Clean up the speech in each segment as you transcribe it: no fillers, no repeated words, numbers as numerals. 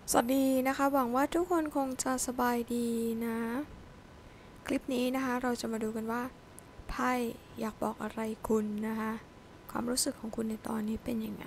สวัสดีนะคะหวังว่าทุกคนคงจะสบายดีนะคลิปนี้นะคะเราจะมาดูกันว่าไพ่อยากบอกอะไรคุณนะคะความรู้สึกของคุณในตอนนี้เป็นยังไง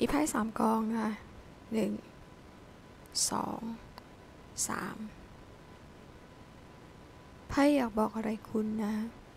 มีไพ่3 กองนะคะ1 2 3ไพ่อยากบอกอะไรคุณนะ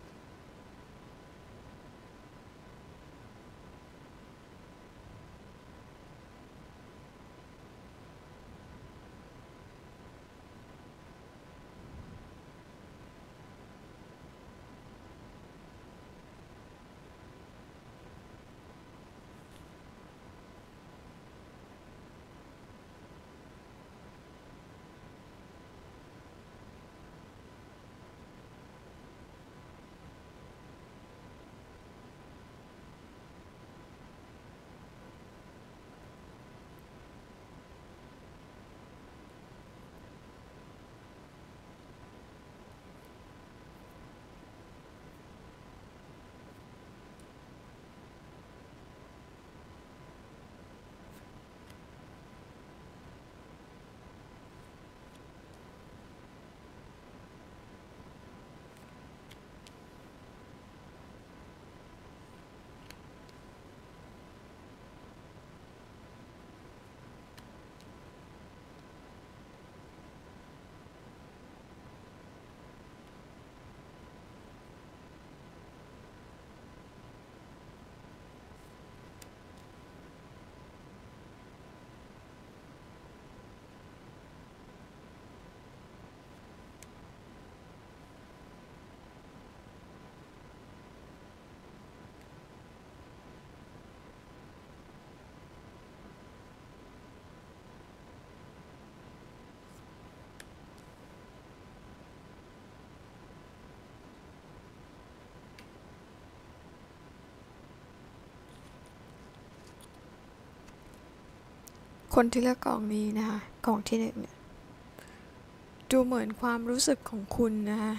คนที่เลือกกองนี้นะคะกองที่1เนี่ยดูเหมือนความรู้สึกของคุณนะคะ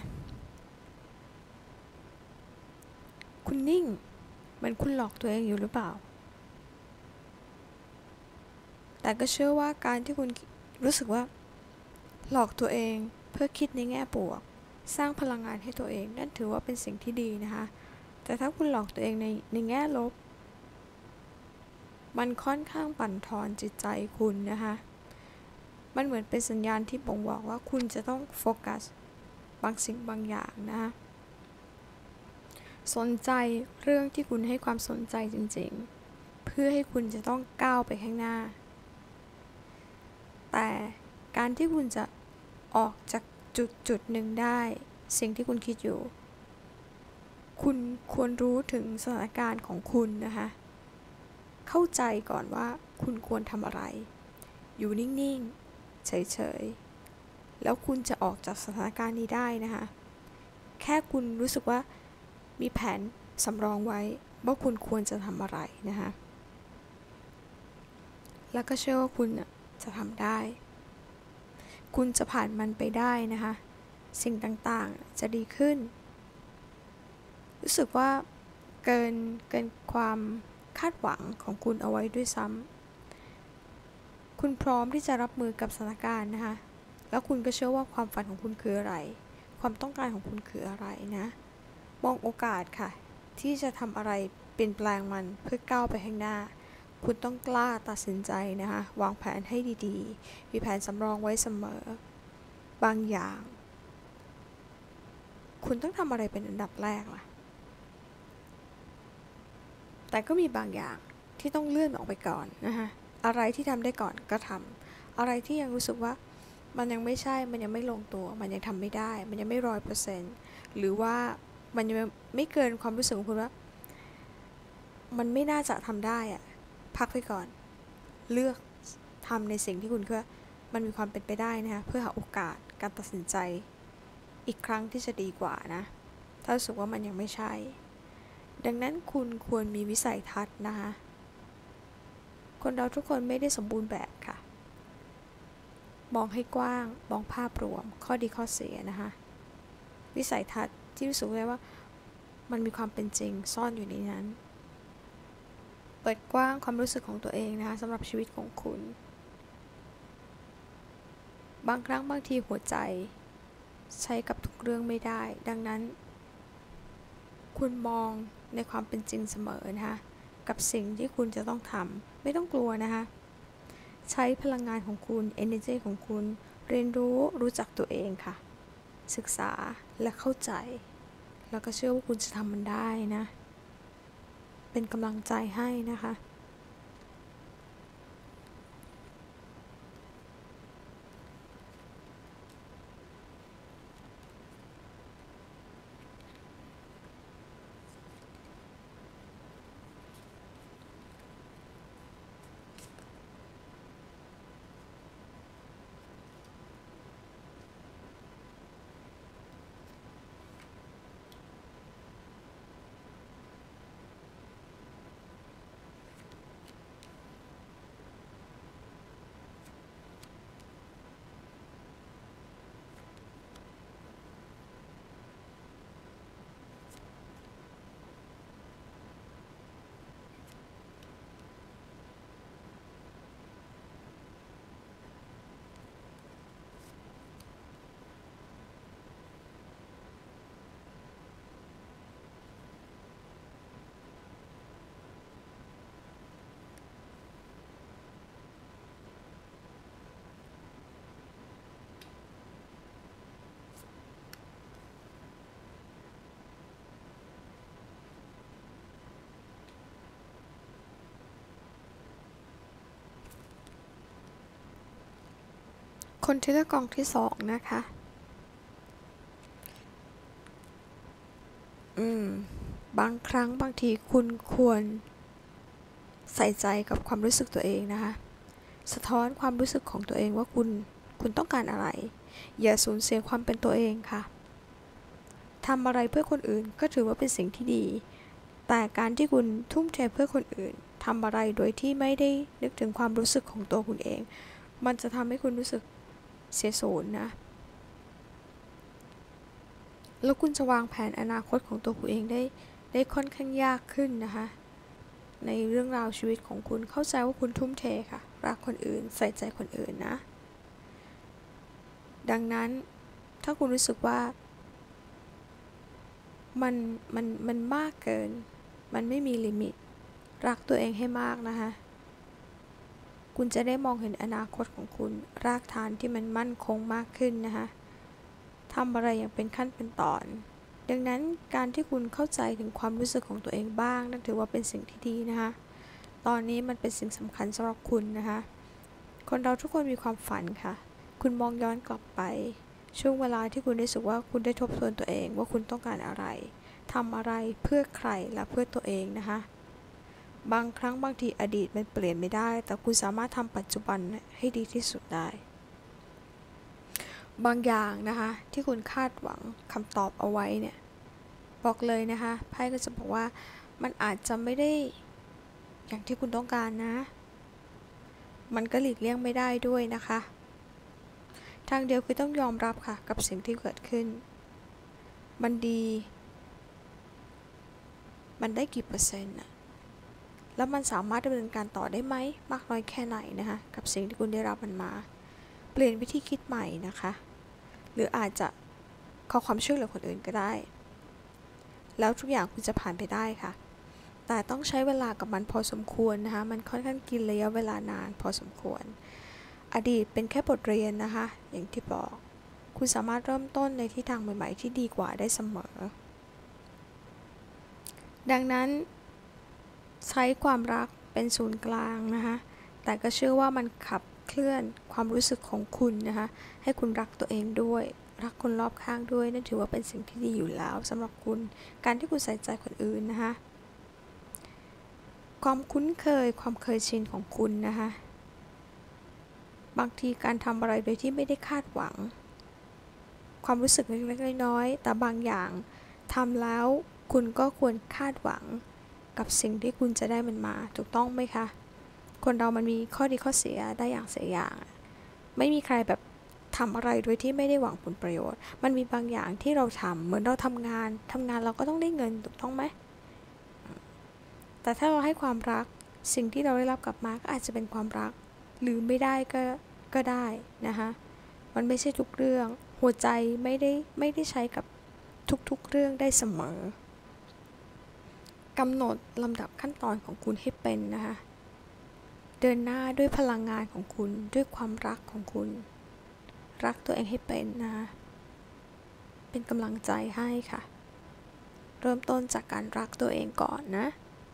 คุณนิ่งเหมือนคุณหลอกตัวเองอยู่หรือเปล่าแต่ก็เชื่อว่าการที่คุณรู้สึกว่าหลอกตัวเองเพื่อคิดในแง่บวกสร้างพลังงานให้ตัวเองนั่นถือว่าเป็นสิ่งที่ดีนะคะแต่ถ้าคุณหลอกตัวเองในแง่ลบมันค่อนข้างบั่นทอนจิตใจคุณนะคะมันเหมือนเป็นสัญญาณที่บ่งบอกว่าคุณจะต้องโฟกัสบางสิ่งบางอย่างนะคะสนใจเรื่องที่คุณให้ความสนใจจริงๆเพื่อให้คุณจะต้องก้าวไปข้างหน้าแต่การที่คุณจะออกจากจุดหนึ่งได้สิ่งที่คุณคิดอยู่คุณควรรู้ถึงสถานการณ์ของคุณนะคะเข้าใจก่อนว่าคุณควรทำอะไรอยู่นิ่งๆเฉยๆแล้วคุณจะออกจากสถานการณ์นี้ได้นะคะแค่คุณรู้สึกว่ามีแผนสำรองไว้ว่าคุณควรจะทำอะไรนะคะแล้วก็เชื่อว่าคุณจะทำได้คุณจะผ่านมันไปได้นะคะสิ่งต่างๆจะดีขึ้นรู้สึกว่าเกินความคาดหวังของคุณเอาไว้ด้วยซ้ำคุณพร้อมที่จะรับมือกับสถานการณ์นะคะแล้วคุณก็เชื่อว่าความฝันของคุณคืออะไรความต้องการของคุณคืออะไรนะมองโอกาสค่ะที่จะทำอะไรเปลี่ยนแปลงมันเพื่อก้าวไปข้างหน้าคุณต้องกล้าตัดสินใจนะคะวางแผนให้ดีๆมีแผนสำรองไว้เสมอบางอย่างคุณต้องทำอะไรเป็นอันดับแรกล่ะแต่ก็มีบางอย่างที่ต้องเลื่อนออกไปก่อนนะคะอะไรที่ทำได้ก่อนก็ทำอะไรที่ยังรู้สึกว่ามันยังไม่ใช่มันยังไม่ลงตัวมันยังทำไม่ได้มันยังไม่100%หรือว่ามันยังไม่เกินความรู้สึกของคุณว่ามันไม่น่าจะทำได้อะพักไปก่อนเลือกทำในสิ่งที่คุณคิดว่ามันมีความเป็นไปได้นะคะเพื่อหาโอกาสการตัดสินใจอีกครั้งที่จะดีกว่านะถ้ารู้สึกว่ามันยังไม่ใช่ดังนั้นคุณควรมีวิสัยทัศน์นะคะคนเราทุกคนไม่ได้สมบูรณ์แบบค่ะมองให้กว้างมองภาพรวมข้อดีข้อเสียนะคะวิสัยทัศน์ที่รู้สึกได้ว่ามันมีความเป็นจริงซ่อนอยู่ในนั้นเปิดกว้างความรู้สึกของตัวเองนะคะสำหรับชีวิตของคุณบางครั้งบางทีหัวใจใช้กับทุกเรื่องไม่ได้ดังนั้นคุณมองในความเป็นจริงเสมอนะคะกับสิ่งที่คุณจะต้องทำไม่ต้องกลัวนะคะใช้พลังงานของคุณ energy ของคุณเรียนรู้จักตัวเองค่ะศึกษาและเข้าใจแล้วก็เชื่อว่าคุณจะทำมันได้นะเป็นกำลังใจให้นะคะ คนที่เลือกกองที่สองนะคะบางครั้งบางทีคุณควรใส่ใจกับความรู้สึกตัวเองนะคะสะท้อนความรู้สึกของตัวเองว่าคุณต้องการอะไรอย่าสูญเสียความเป็นตัวเองค่ะทำอะไรเพื่อคนอื่นก็ถือว่าเป็นสิ่งที่ดีแต่การที่คุณทุ่มเทเพื่อคนอื่นทำอะไรโดยที่ไม่ได้นึกถึงความรู้สึกของตัวคุณเองมันจะทำให้คุณรู้สึกเสียศูนย์นะแล้วคุณจะวางแผนอนาคตของตัวคุณเองได้ค่อนข้างยากขึ้นนะคะในเรื่องราวชีวิตของคุณเข้าใจว่าคุณทุ่มเทค่ะรักคนอื่นใส่ใจคนอื่นนะดังนั้นถ้าคุณรู้สึกว่ามันมากเกินมันไม่มีลิมิตรักตัวเองให้มากนะคะคุณจะได้มองเห็นอนาคตของคุณรากฐานที่มันมั่นคงมากขึ้นนะคะทำอะไรอย่างเป็นขั้นเป็นตอนดังนั้นการที่คุณเข้าใจถึงความรู้สึกของตัวเองบ้างนั่นถือว่าเป็นสิ่งที่ดีนะคะตอนนี้มันเป็นสิ่งสำคัญสำหรับคุณนะคะคนเราทุกคนมีความฝันค่ะคุณมองย้อนกลับไปช่วงเวลาที่คุณรู้สึกว่าคุณได้ทบทวนตัวเองว่าคุณต้องการอะไรทำอะไรเพื่อใครและเพื่อตัวเองนะคะบางครั้งบางทีอดีตมันเปลี่ยนไม่ได้แต่คุณสามารถทำปัจจุบันให้ดีที่สุดได้บางอย่างนะคะที่คุณคาดหวังคำตอบเอาไว้เนี่ยบอกเลยนะคะไพ่ก็จะบอกว่ามันอาจจะไม่ได้อย่างที่คุณต้องการนะมันก็หลีกเลี่ยงไม่ได้ด้วยนะคะทางเดียวคือต้องยอมรับค่ะกับสิ่งที่เกิดขึ้นมันดีมันได้กี่เปอร์เซ็นต์อะแล้วมันสามารถดำเนินการต่อได้ไหมมากน้อยแค่ไหนนะคะกับสิ่งที่คุณได้รับมันมาเปลี่ยนวิธีคิดใหม่นะคะหรืออาจจะขอความช่วยเหลือคนอื่นก็ได้แล้วทุกอย่างคุณจะผ่านไปได้ค่ะแต่ต้องใช้เวลากับมันพอสมควรนะคะมันค่อนข้างกินระยะเวลานานพอสมควรอดีตเป็นแค่บทเรียนนะคะอย่างที่บอกคุณสามารถเริ่มต้นในทิศทางใหม่ๆที่ดีกว่าได้เสมอดังนั้นใช้ความรักเป็นศูนย์กลางนะคะแต่ก็เชื่อว่ามันขับเคลื่อนความรู้สึกของคุณนะคะให้คุณรักตัวเองด้วยรักคนรอบข้างด้วยนั่นถือว่าเป็นสิ่งที่ดีอยู่แล้วสำหรับคุณการที่คุณใส่ใจคนอื่นนะคะความคุ้นเคยความเคยชินของคุณนะคะบางทีการทำอะไรโดยที่ไม่ได้คาดหวังความรู้สึกเล็กๆน้อยๆแต่บางอย่างทำแล้วคุณก็ควรคาดหวังกับสิ่งที่คุณจะได้มันมาถูกต้องไหมคะคนเรามันมีข้อดีข้อเสียได้อย่างเสียอย่างไม่มีใครแบบทำอะไรโดยที่ไม่ได้หวังผลประโยชน์มันมีบางอย่างที่เราทำเหมือนเราทำงานเราก็ต้องได้เงินถูกต้องไหมแต่ถ้าเราให้ความรักสิ่งที่เราได้รับกลับมาก็อาจจะเป็นความรักหรือไม่ได้ก็ได้นะคะมันไม่ใช่ทุกเรื่องหัวใจไม่ได้ใช้กับทุกๆเรื่องได้เสมอกำหนดลำดับขั้นตอนของคุณให้เป็นนะคะเดินหน้าด้วยพลังงานของคุณด้วยความรักของคุณรักตัวเองให้เป็นนะคะเป็นกำลังใจให้ค่ะเริ่มต้นจากการรักตัวเองก่อนนะ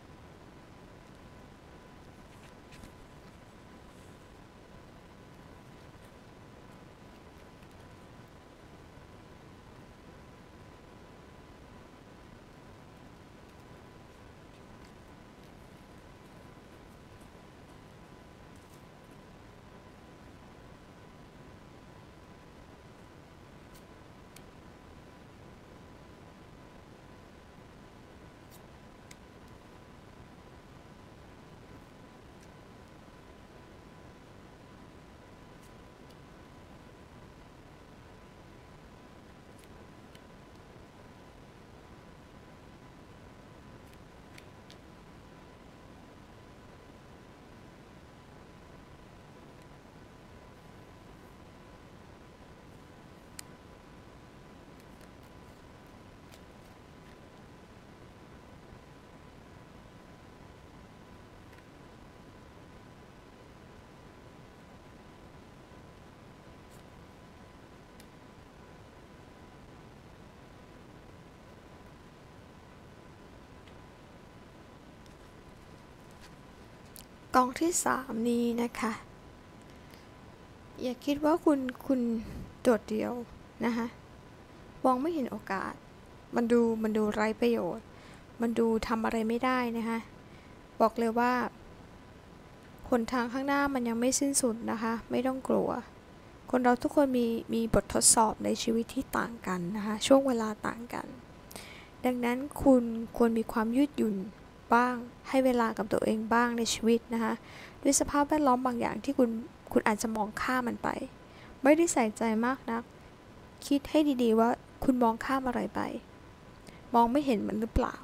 กองที่3นี้นะคะอย่าคิดว่าคุณโดดเดี่ยวนะคะมองไม่เห็นโอกาสมันดูไร้ประโยชน์มันดูทำอะไรไม่ได้นะคะบอกเลยว่าหนทางข้างหน้ามันยังไม่สิ้นสุดนะคะไม่ต้องกลัวคนเราทุกคนมีบททดสอบในชีวิตที่ต่างกันนะคะช่วงเวลาต่างกันดังนั้นคุณควรมีความยืดหยุ่นบ้างให้เวลากับตัวเองบ้างในชีวิตนะคะด้วยสภาพแวดล้อมบางอย่างที่คุณอาจจะมองข้ามมันไปไม่ได้ใส่ใจมากนักคิดให้ดีๆว่าคุณมองข้ามอะไรไปมองไม่เห็นมันหรือเปล่า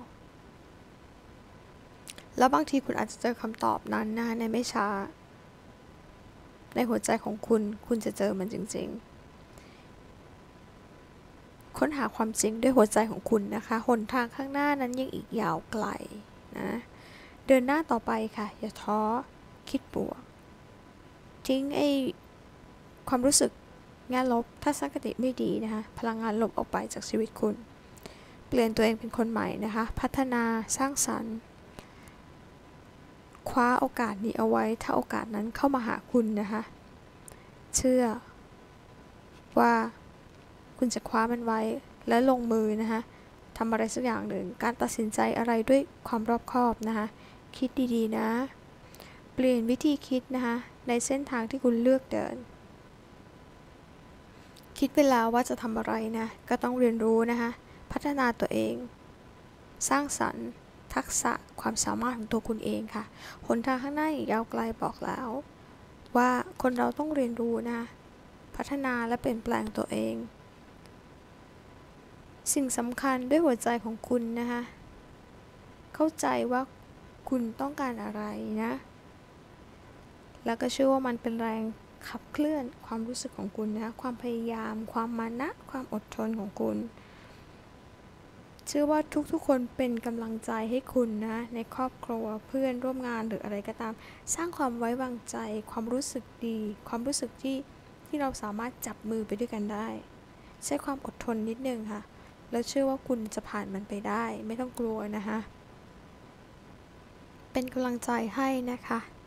แล้วบางทีคุณอาจจะเจอคำตอบนั้นนะคะในไม่ช้าในหัวใจของคุณจะเจอมันจริงๆค้นหาความจริงด้วยหัวใจของคุณนะคะหนทางข้างหน้านั้นยังอีกยาวไกลนะเดินหน้าต่อไปค่ะอย่าท้อคิดบวกทิ้งความรู้สึกแง่ลบทัศนคติไม่ดีนะคะพลังงานลบออกไปจากชีวิตคุณเปลี่ยนตัวเองเป็นคนใหม่นะคะพัฒนาสร้างสรรค์คว้าโอกาสนี้เอาไว้ถ้าโอกาสนั้นเข้ามาหาคุณนะคะเชื่อว่าคุณจะคว้ามันไว้และลงมือนะคะทำอะไรสักอย่างหนึ่งการตัดสินใจอะไรด้วยความรอบคอบนะคะคิดดีๆนะเปลี่ยนวิธีคิดนะคะในเส้นทางที่คุณเลือกเดินคิดเวลาว่าจะทำอะไรนะก็ต้องเรียนรู้นะคะพัฒนาตัวเองสร้างสรรค์ทักษะความสามารถของตัวคุณเองค่ะหนทางข้างหน้าอีกยาวไกลบอกแล้วว่าคนเราต้องเรียนรู้นะพัฒนาและเปลี่ยนแปลงตัวเองสิ่งสำคัญด้วยหัวใจของคุณนะคะเข้าใจว่าคุณต้องการอะไรนะแล้วก็เชื่อว่ามันเป็นแรงขับเคลื่อนความรู้สึกของคุณนะความพยายามความมานะความอดทนของคุณเชื่อว่าทุกๆคนเป็นกำลังใจให้คุณนะในครอบครัวเพื่อนร่วมงานหรืออะไรก็ตามสร้างความไว้วางใจความรู้สึกดีความรู้สึกที่เราสามารถจับมือไปด้วยกันได้ใช้ความอดทนนิดนึงค่ะแล้วเชื่อว่าคุณจะผ่านมันไปได้ไม่ต้องกลัวนะคะเป็นกำลังใจให้นะคะ